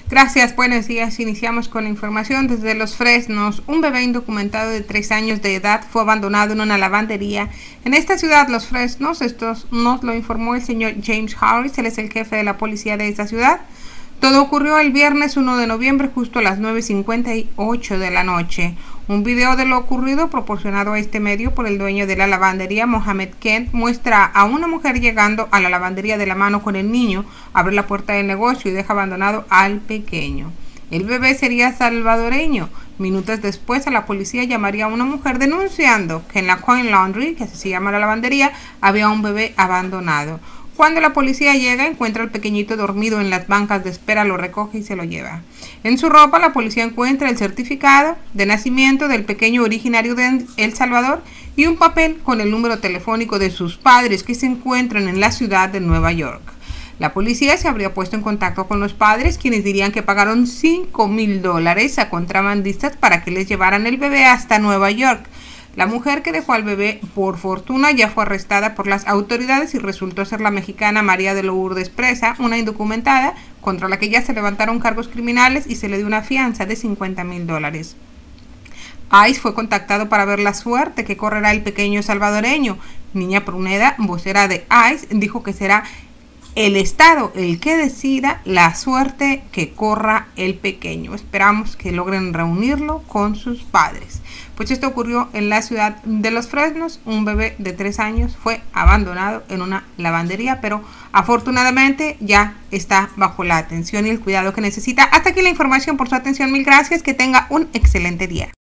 Gracias, buenos días. Iniciamos con la información desde Los Fresnos. Un bebé indocumentado de 3 años de edad fue abandonado en una lavandería en esta ciudad, Los Fresnos. Esto nos lo informó el señor James Harris, él es el jefe de la policía de esta ciudad. Todo ocurrió el viernes 1 de noviembre justo a las 9:58 de la noche. Un video de lo ocurrido proporcionado a este medio por el dueño de la lavandería, Mohamed Kent, muestra a una mujer llegando a la lavandería de la mano con el niño, abre la puerta del negocio y deja abandonado al pequeño. El bebé sería salvadoreño. Minutos después, a la policía llamaría a una mujer denunciando que en la Coin Laundry, que así se llama la lavandería, había un bebé abandonado. Cuando la policía llega, encuentra al pequeñito dormido en las bancas de espera, lo recoge y se lo lleva. En su ropa, la policía encuentra el certificado de nacimiento del pequeño originario de El Salvador y un papel con el número telefónico de sus padres que se encuentran en la ciudad de Nueva York. La policía se habría puesto en contacto con los padres, quienes dirían que pagaron $5,000 a contrabandistas para que les llevaran el bebé hasta Nueva York. La mujer que dejó al bebé, por fortuna, ya fue arrestada por las autoridades y resultó ser la mexicana María de Lourdes Presa, una indocumentada contra la que ya se levantaron cargos criminales y se le dio una fianza de $50,000. ICE fue contactado para ver la suerte que correrá el pequeño salvadoreño. Niña Pruneda, vocera de ICE, dijo que será el Estado el que decida la suerte que corra el pequeño. Esperamos que logren reunirlo con sus padres. Pues esto ocurrió en la ciudad de Los Fresnos. Un bebé de 3 años fue abandonado en una lavandería, pero afortunadamente ya está bajo la atención y el cuidado que necesita. Hasta aquí la información. Por su atención, mil gracias. Que tenga un excelente día.